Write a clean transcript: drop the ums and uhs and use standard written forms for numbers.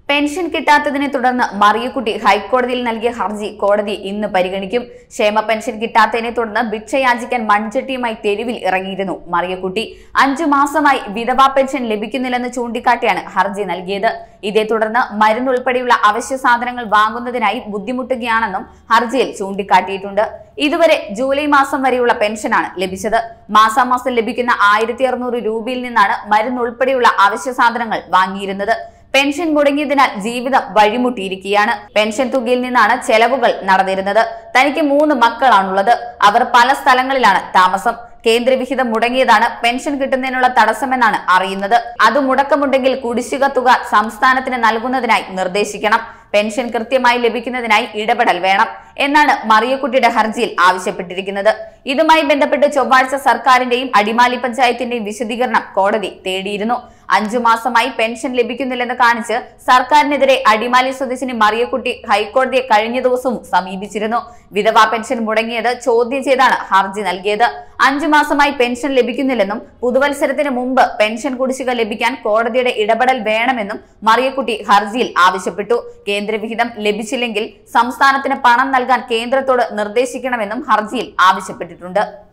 Pension കിട്ടാത്തതിനെ തുടർന്ന് മറിയക്കുട്ടി ഹൈക്കോടതിയിൽ നൽകിയ ഹർജി കോടതി ഇന്ന് പരിഗണിക്കും. ക്ഷേമ പെൻഷൻ കിട്ടാത്തതിനെ തുടർന്ന് ഭിക്ഷയാചിക്കാൻ മൺചട്ടിയുമായി തെരുവിൽ ഇറങ്ങിയിരുന്നു മറിയക്കുട്ടി. 5 മാസമായി വിധവാ പെൻഷൻ ലഭിക്കുന്നില്ലെന്ന് ചൂണ്ടിക്കാട്ടിയാണ് ഹർജി നൽകിയത്. ഇതേ തുടർന്ന് മരുന്നുൾപ്പെടെയുള്ള അവശ്യ സാധനങ്ങൾ വാങ്ങുന്നതിനായി ബുദ്ധിമുട്ടുകയാണെന്നും ഹർജിയിൽ ചൂണ്ടിക്കാട്ടിയിട്ടുണ്ട്. ഇതുവരെ ജൂലൈ മാസം വരെയുള്ള പെൻഷനാണ് ലഭിച്ചത്. മാസാമാസം ലഭിക്കുന്ന 1600 രൂപയിൽ നിന്നാണ് മരുന്നുൾപ്പെടെയുള്ള അവശ്യ സാധനങ്ങൾ വാങ്ങിയിരുന്നത്. പെൻഷൻ മുടങ്ങിയതിനാൽ ജീവിതം വഴിമുട്ടിയിരിക്കുകയാണ്. പെൻഷൻ തുകയിൽ നിന്നാണ് ചെലവുകൾ നടന്നിരുന്നത്. തനിക്ക് 3 മക്കളാണുള്ളത്. അവർ പല സ്ഥലങ്ങളിലാണ് താമസം. കേന്ദ്രവിഹിതം മുടങ്ങിയതാണ് പെൻഷൻ കിട്ടുന്നതിനുള്ള തടസ്സമെന്നാണ് അറിയുന്നത്. അത് മുടക്കമുണ്ടെങ്കിൽ കുടിശ്ശിക തുക സംസ്ഥാനത്തിന് നൽകുന്നതിനായി നിർദ്ദേശിക്കണം. പെൻഷൻ കൃത്യമായി ലഭിക്കുന്നതിനായി ഇടപെടൽ വേണം എന്നാണ് മറിയക്കുട്ടിയുടെ ഹർജിയിൽ ആവശ്യപ്പെട്ടിരിക്കുന്നത്. ഇതുമായി ബന്ധപ്പെട്ട് ചൊവ്വാഴ്ച സർക്കാരിന്റെയും അടിമാലി പഞ്ചായത്തിന്റെയും വിശദീകരണം കോടതി തേടിയിരുന്നു. 5 മാസമായി പെൻഷൻ ലഭിക്കുന്നില്ലെന്ന് കാണിച്ച് സർക്കാരിനെതിരെ അടിമാലി സ്വദേശിനി മറിയക്കുട്ടി ഹൈക്കോടതിയെ കഴിഞ്ഞ ദിവസവും സമീപിച്ചിരുന്നു. വിധവാ പെൻഷൻ മുടങ്ങിയത് ചോദ്യം ചെയ്താണ് ഹർജി നൽകിയത്. 5 മാസമായി പെൻഷൻ ലഭിക്കുന്നില്ലെന്നും പുതുവത്സരത്തിന് മുമ്പ് പെൻഷൻ കുടിശ്ശിക ലഭിക്കാൻ കോടതിയുടെ ഇടപെടൽ വേണമെന്നും മറിയക്കുട്ടി ഹർജിയിൽ ആവശ്യപ്പെട്ടു. കേന്ദ്രവിഹിതം ലഭിച്ചില്ലെങ്കിൽ സംസ്ഥാനത്തിന് പണം നൽകാൻ കേന്ദ്രത്തോട് നിർദ്ദേശിക്കണമെന്നും ഹർജിയിൽ ആവശ്യപ്പെട്ടിട്ടുണ്ട്.